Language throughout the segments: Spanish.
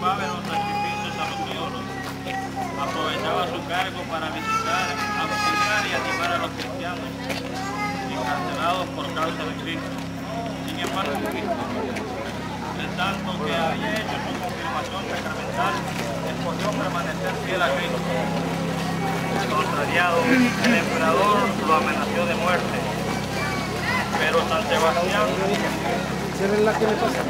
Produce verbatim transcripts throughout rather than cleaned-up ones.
llevaba los sacrificios a los ídolos. Aprovechaba su cargo para visitar, auxiliar y animar a los cristianos encarcelados por causa de Cristo. Sin embargo, Cristo, el santo que había hecho su confirmación sacramental, escogió permanecer fiel a Cristo. Contrariado, el emperador lo amenazó de muerte, pero San Sebastián, ¿Cierren la que le pasa?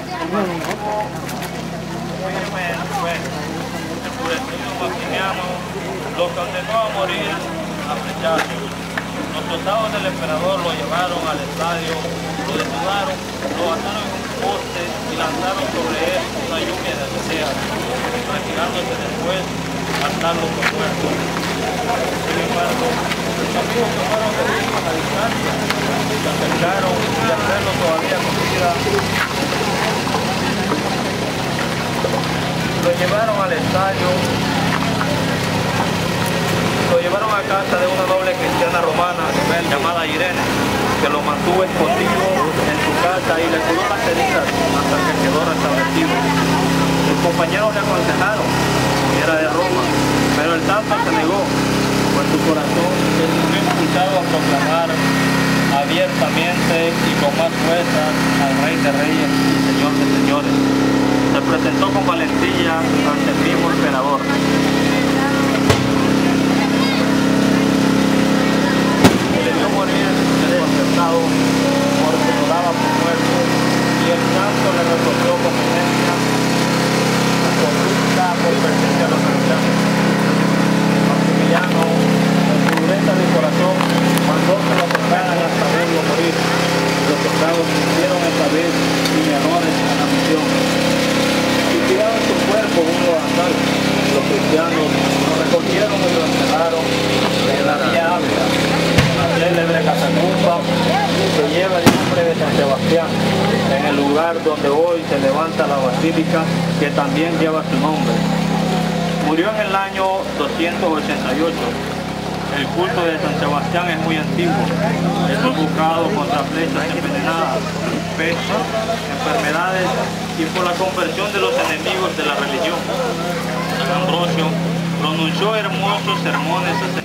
firme en su fe, enfurecido Maximiano, lo condenó a morir a flechazos. Los soldados del emperador lo llevaron al estadio, lo desnudaron, lo ataron en un poste y lanzaron sobre él una lluvia de deseas, retirándose después al darlo por muerto. Sin embargo, los amigos que fueron heridos a distancia se acercaron y al verlo todavía con vida, lo llevaron al estadio, lo llevaron a casa de una noble cristiana romana llamada Irene, que lo mantuvo escondido en su casa y le curó las heridas hasta que quedó restablecido. Sus compañeros le aconsejaron que era de Roma, pero el santo se negó, pues su corazón se sintió impulsado a proclamar abiertamente y con más fuerza al Rey de Reyes y Señor de Señores. Se presentó con valentía ante el mismo emperador. Le vio morir desconcertado porque lo daba por muerto y el santo le reprochó con violencia su conducta por pertenecer a los cristianos. Maximiliano, en su dureza de corazón, mandó que lo tocaran hasta verlo morir. Los soldados hicieron esta vez sin errores a la misión. Y tiraron su cuerpo un lodazal. Los cristianos lo recogieron y lo enterraron en la Vía Ávila, la célebre catacumba que lleva el nombre de San Sebastián, en el lugar donde hoy se levanta la basílica que también lleva su nombre. Murió en el año doscientos ochenta y ocho. El culto de San Sebastián es muy antiguo. Es buscado contra flechas envenenadas, pestes, enfermedades y por la conversión de los enemigos de la religión. San Ambrosio pronunció hermosos sermones a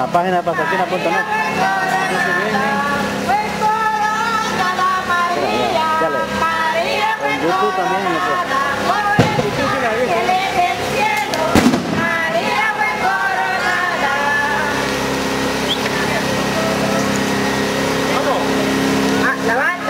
la página de pasaquina punto net. En YouTube también me puede. La banda.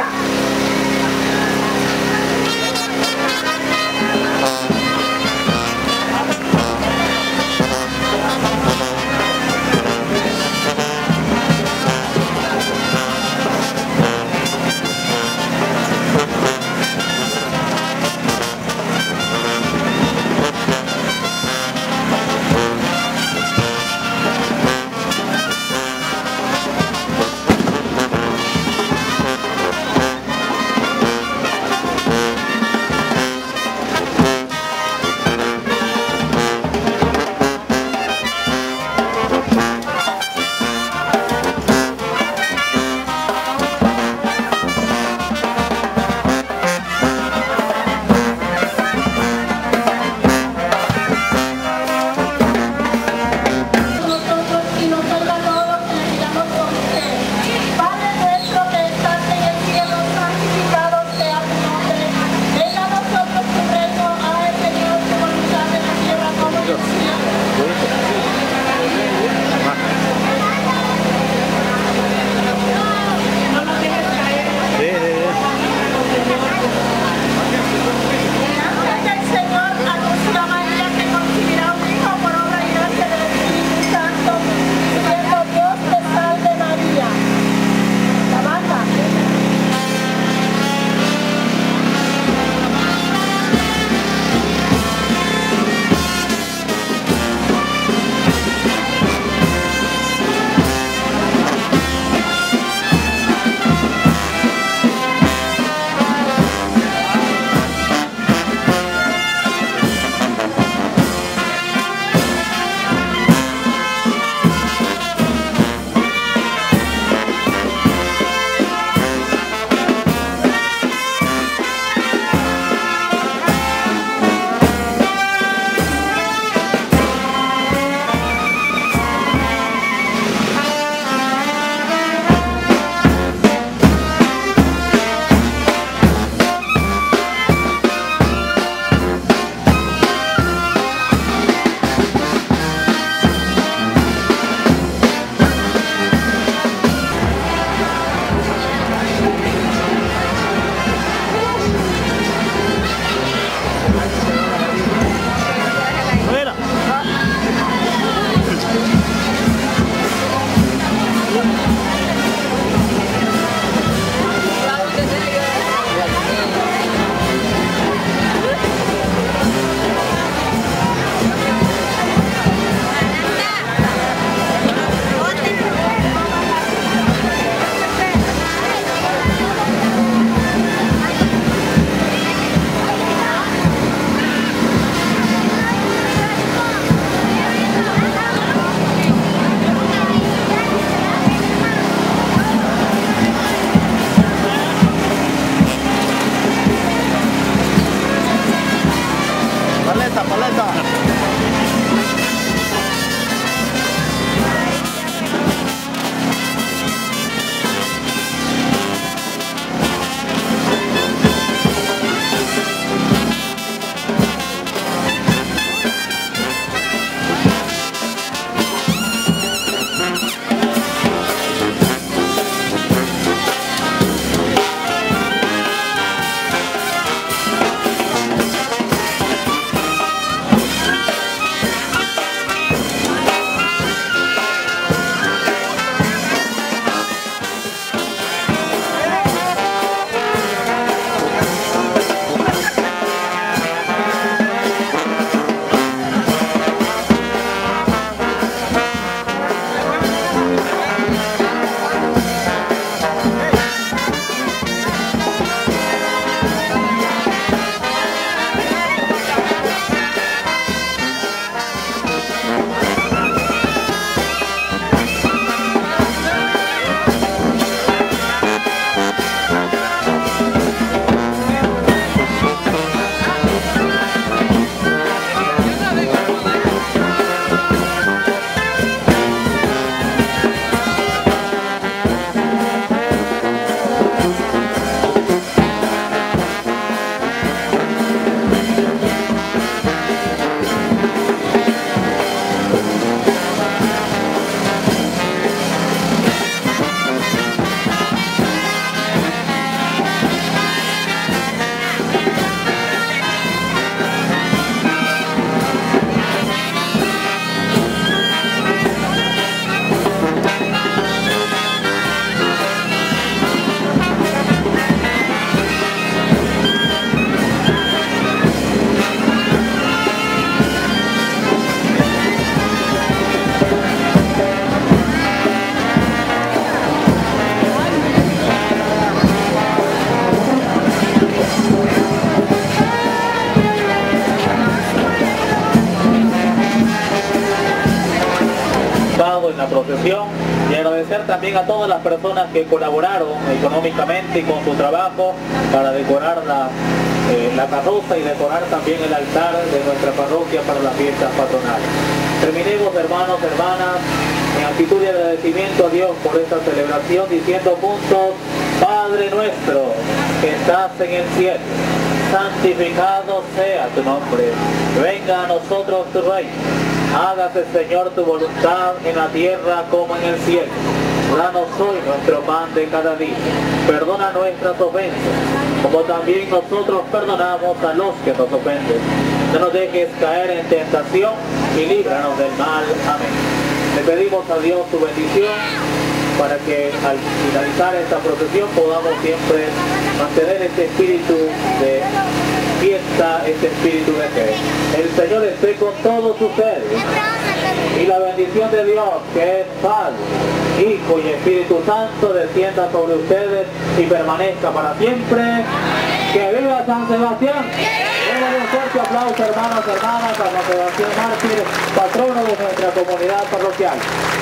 decoración, y agradecer también a todas las personas que colaboraron económicamente y con su trabajo para decorar la, eh, la carroza y decorar también el altar de nuestra parroquia para las fiestas patronales. Terminemos, hermanos, hermanas, en actitud de agradecimiento a Dios por esta celebración, diciendo juntos: Padre nuestro que estás en el cielo, santificado sea tu nombre, venga a nosotros tu reino, hágase, Señor, tu voluntad en la tierra como en el cielo. Danos hoy nuestro pan de cada día, perdona nuestras ofensas, como también nosotros perdonamos a los que nos ofenden. No nos dejes caer en tentación y líbranos del mal. Amén. Le pedimos a Dios su bendición para que al finalizar esta procesión podamos siempre mantener este espíritu de fiesta, este espíritu de fe. El Señor esté con todos ustedes, y la bendición de Dios, que es Padre, Hijo y Espíritu Santo, descienda sobre ustedes y permanezca para siempre. ¡Que viva San Sebastián! Démosle un fuerte aplauso, hermanos, hermanas, a San Sebastián Mártir, patrono de nuestra comunidad parroquial.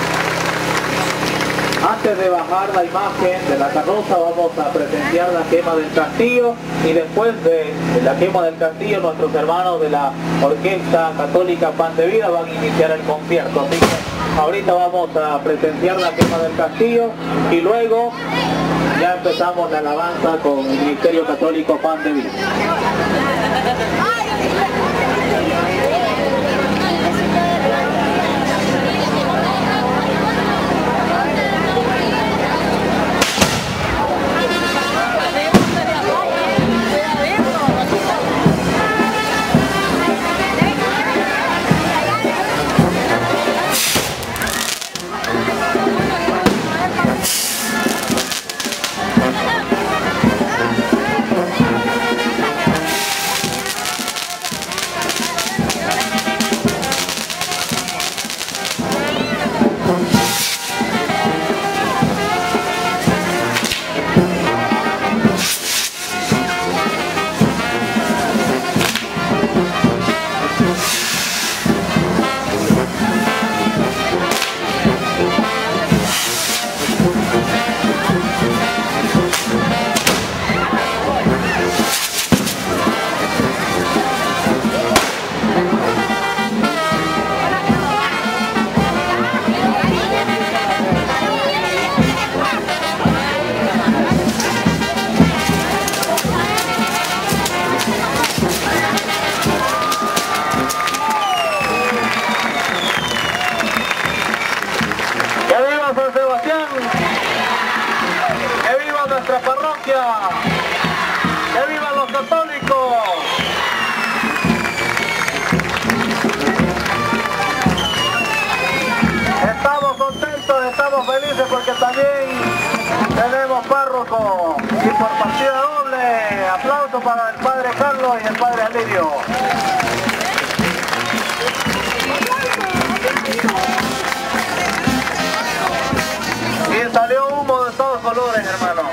Antes de bajar la imagen de la carroza, vamos a presenciar la quema del castillo, y después de la quema del castillo, nuestros hermanos de la Orquesta Católica Pan de Vida van a iniciar el concierto. Así que ahorita vamos a presenciar la quema del castillo y luego ya empezamos la alabanza con el Ministerio Católico Pan de Vida. Porque también tenemos párroco, y por partida doble, aplauso para el Padre Carlos y el Padre Alirio. Y salió humo de todos colores, hermano.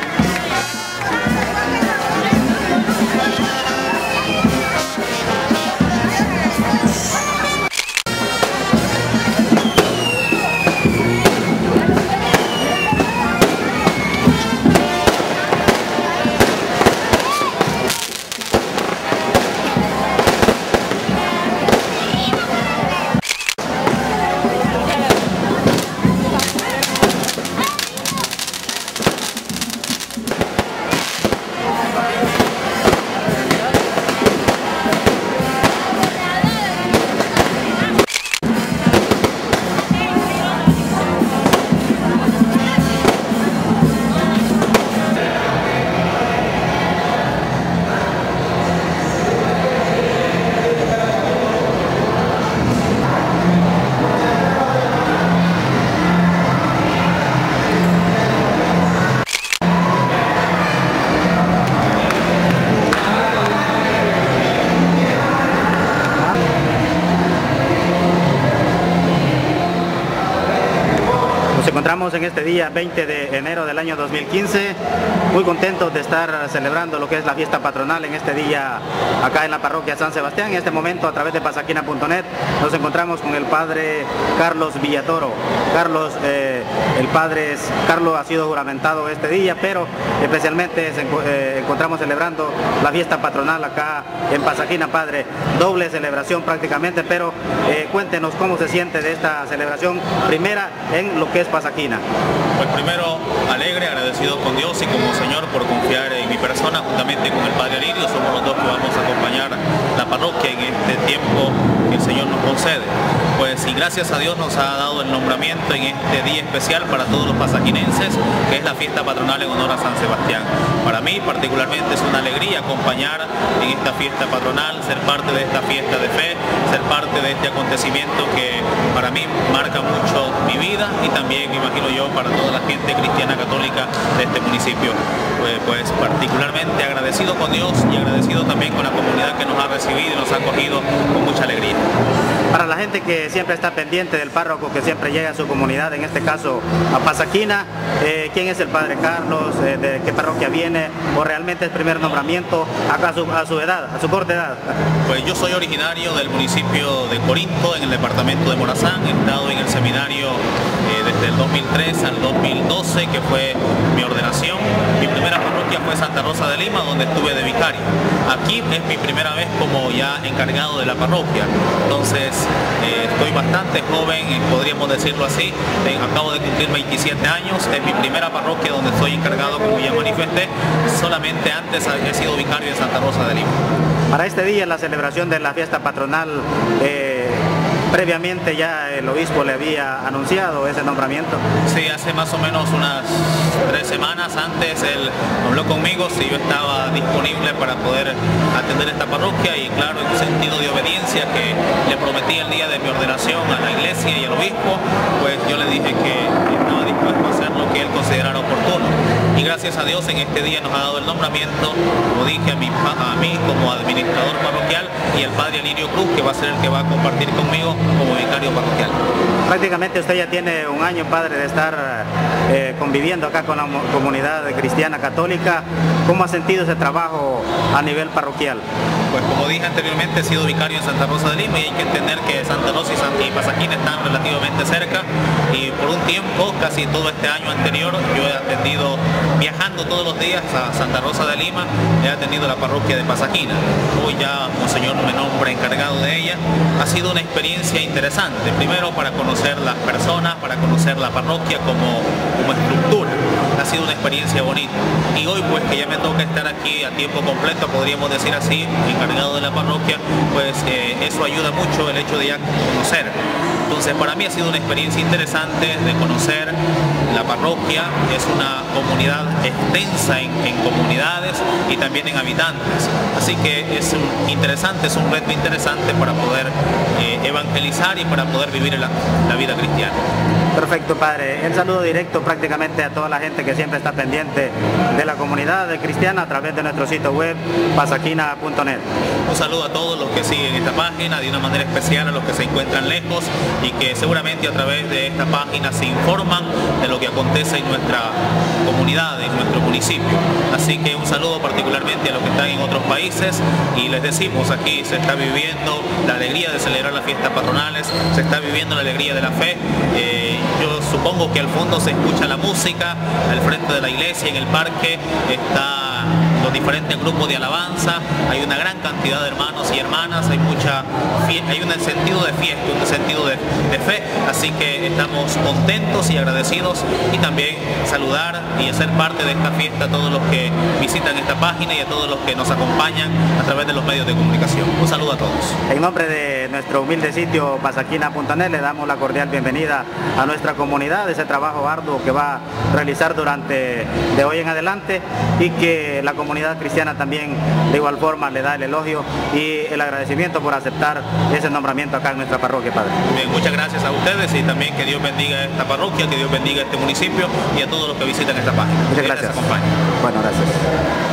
encontramos en este día veinte de enero del año dos mil quince, muy contentos de estar celebrando lo que es la fiesta patronal en este día acá en la parroquia San Sebastián. En este momento, a través de pasaquina punto net, nos encontramos con el padre Carlos Villatoro. Carlos, eh, el padre es, Carlos ha sido juramentado este día, pero especialmente se eh, encontramos celebrando la fiesta patronal acá en Pasaquina, padre. Doble celebración prácticamente, pero eh, cuéntenos cómo se siente de esta celebración primera en lo que es Pasaquina. Pues primero, alegre, agradecido con Dios y como Señor por confiar en mi persona, juntamente con el padre Alirio. Somos los dos que vamos a acompañar la parroquia en este tiempo que el Señor nos concede. Pues y gracias a Dios nos ha dado el nombramiento en este día especial para todos los pasaquinenses, que es la fiesta patronal en honor a San Sebastián. Para mí particularmente es una alegría acompañar en esta fiesta patronal, ser parte de esta fiesta de fe, ser parte de este acontecimiento que para mí marca mucho mi vida y también, me imagino yo, para toda la gente cristiana católica de este municipio. Pues, pues particularmente agradecido con Dios y agradecido también con la comunidad que nos ha recibido y nos ha acogido con mucha alegría. Para la gente que siempre está pendiente del párroco, que siempre llega a su comunidad, en este caso a Pasaquina, eh, ¿quién es el padre Carlos? Eh, ¿De qué parroquia viene? ¿O realmente es primer nombramiento acá a su, a su edad, a su corta edad? Pues yo soy originario del municipio de Corinto, en el departamento de Morazán. He estado en el seminario eh, desde el dos mil tres al dos mil doce, que fue mi ordenación. Mi primera parroquia fue Santa Rosa de Lima, donde estuve de vicario. Aquí es mi primera vez como ya encargado de la parroquia. Entonces, Eh, estoy bastante joven, podríamos decirlo así. Eh, acabo de cumplir veintisiete años, es mi primera parroquia donde estoy encargado, como ya manifesté. Solamente antes he sido vicario de Santa Rosa de Lima. Para este día, la celebración de la fiesta patronal, eh, previamente ya el obispo le había anunciado ese nombramiento. Sí, hace más o menos unas tres semanas antes él habló conmigo si yo estaba disponible para poder atender esta parroquia, y claro, en un sentido de obediencia que le prometí el día de mi ordenación a la iglesia y al obispo, pues yo le dije que estaba dispuesto a hacer lo que él considerara oportuno. Y gracias a Dios en este día nos ha dado el nombramiento, como dije, a mí, a mí como administrador parroquial, y el padre Alirio Cruz, que va a ser el que va a compartir conmigo como vicario parroquial. Prácticamente usted ya tiene un año, padre, de estar eh, conviviendo acá con la comunidad cristiana católica. ¿Cómo ha sentido ese trabajo a nivel parroquial? Pues como dije anteriormente, he sido vicario en Santa Rosa de Lima, y hay que entender que Santa Rosa y, Santa, y Pasaquina están relativamente cerca, y por un tiempo, casi todo este año anterior, yo he atendido, viajando todos los días a Santa Rosa de Lima, he atendido la parroquia de Pasaquina. Hoy ya Monseñor me nombra encargado de ella. Ha sido una experiencia interesante, primero para conocer las personas, para conocer la parroquia como, como estructura. Ha sido una experiencia bonita, y hoy pues que ya me toca estar aquí a tiempo completo, podríamos decir así, encargado de la parroquia, pues eh, eso ayuda mucho, el hecho de ya conocer. Entonces para mí ha sido una experiencia interesante de conocer la parroquia. Es una comunidad extensa en, en comunidades y también en habitantes, así que es un, interesante, es un reto interesante para poder eh, evangelizar y para poder vivir la, la vida cristiana. Perfecto, padre. El saludo directo prácticamente a toda la gente que siempre está pendiente de la comunidad cristiana a través de nuestro sitio web pasaquina punto net. Un saludo a todos los que siguen esta página, de una manera especial a los que se encuentran lejos y que seguramente a través de esta página se informan de lo que acontece en nuestra comunidad, en nuestro municipio. Así que un saludo particularmente a los que están en otros países, y les decimos, aquí se está viviendo la alegría de celebrar las fiestas patronales, se está viviendo la alegría de la fe. Eh, yo supongo que al fondo se escucha la música, al frente de la iglesia, en el parque, está los diferentes grupos de alabanza, hay una gran cantidad de hermanos y hermanas, hay mucha hay un sentido de fiesta, un sentido de, de fe, así que estamos contentos y agradecidos, y también saludar y hacer parte de esta fiesta a todos los que visitan esta página y a todos los que nos acompañan a través de los medios de comunicación. Un saludo a todos. En nombre de nuestro humilde sitio pasaquina punto net le damos la cordial bienvenida a nuestra comunidad, ese trabajo arduo que va a realizar durante de hoy en adelante, y que la comunidad cristiana también de igual forma le da el elogio y el agradecimiento por aceptar ese nombramiento acá en nuestra parroquia, padre. Bien, muchas gracias a ustedes, y también que Dios bendiga esta parroquia, que Dios bendiga este municipio y a todos los que visitan esta página. Muchas gracias. Bueno, gracias.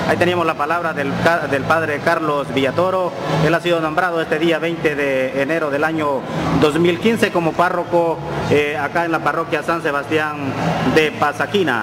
Ahí teníamos la palabra del, del padre Carlos Villatoro. Él ha sido nombrado este día veinte de enero del año dos mil quince como párroco eh, acá en la parroquia San Sebastián de Pasaquina.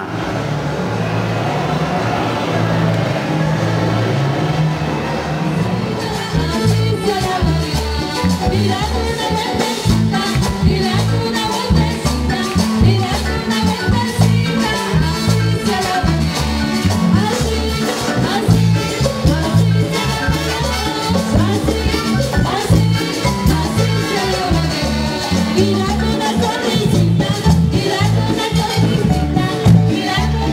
Y la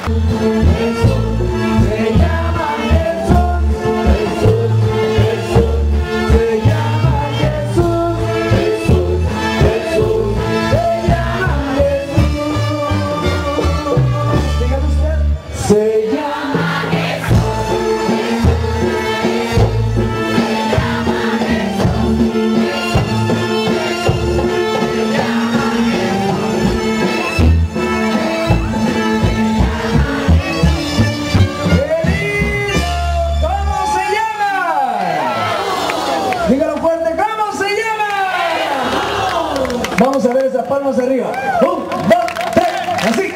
Vamos a ver esas palmas arriba. Un, dos, tres, así.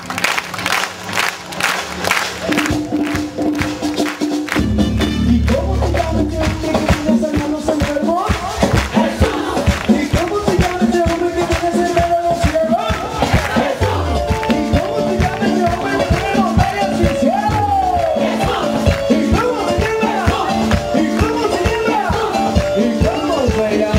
¿Y cómo se llama ese hombre que tiene esas manos enfermos? Jesús. ¿Y cómo se llama ese hombre que tiene ese dedo ciego? Jesús. ¿Y cómo se llama ese hombre que tiene los labios asfixiados? Jesús. ¿Y cómo se llama? ¿Y cómo se llama? ¿Y cómo se llama?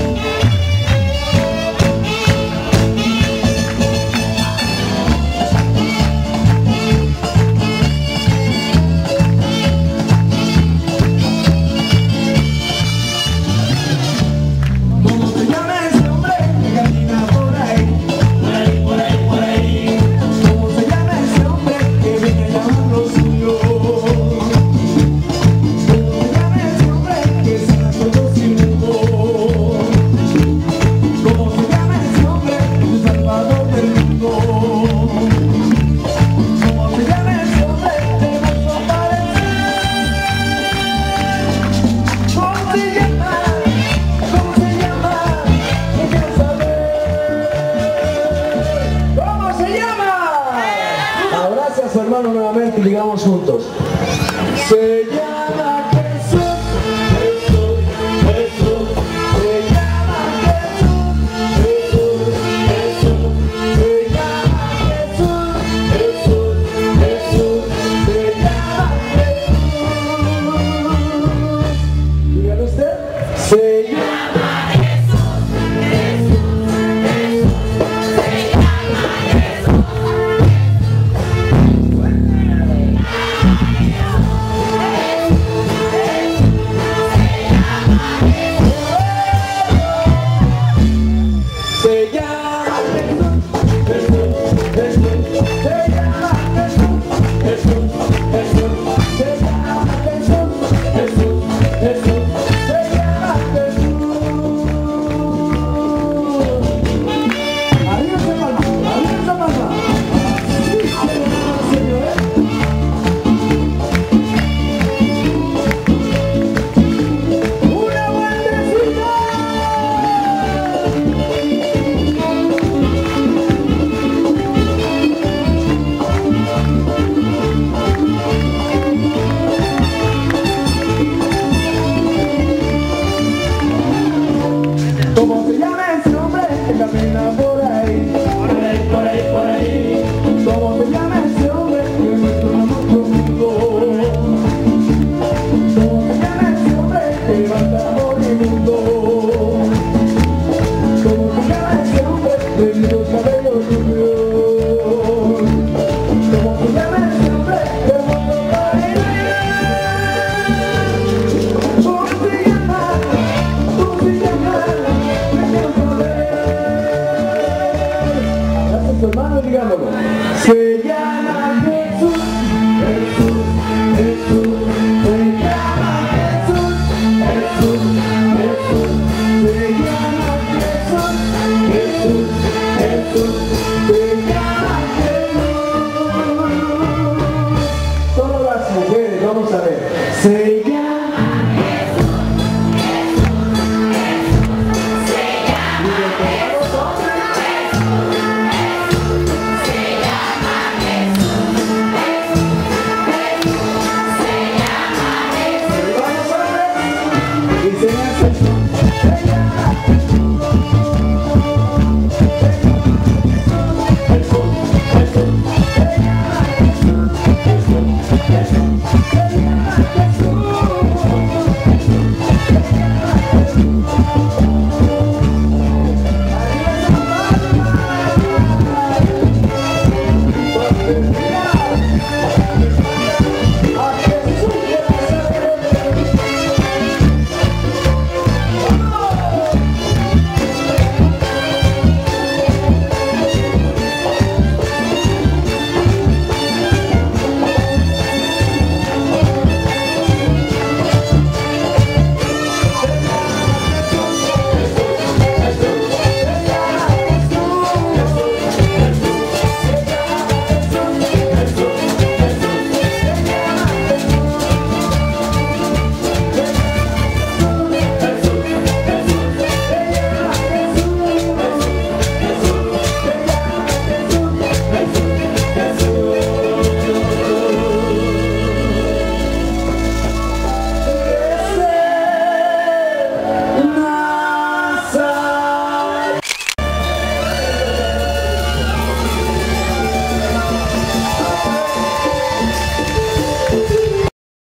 Su hermano nuevamente y digamos juntos. Se llama Jesús, Jesús, Jesús. Se llama Jesús, Jesús, Jesús. Se llama Jesús, Jesús, Jesús. Se llama Jesús. Dígalo usted. Se llama Jesús, Jesús, Jesús. Se llama Jesús. ¿Cómo se llama ese hombre que camina por ahí? Por ahí, por ahí, por ahí. ¿Cómo se llama ese hombre que muestra mucho mundo? ¿Cómo se llama ese hombre que levanta moribundo? ¿Cómo se llama ese hombre de los cabellos rubios? ¿Cómo se llama ese hombre que mundo baila? ¿Cómo se llama? ¿Cómo se llama? Su hermano, digámoslo. Se llama Jesús, Jesús, Jesús. Se llama Jesús, Jesús, Jesús. Se llama Jesús, Jesús, Jesús. Se llama Jesús. Solo las mujeres, vamos a ver. Se llama Thank you.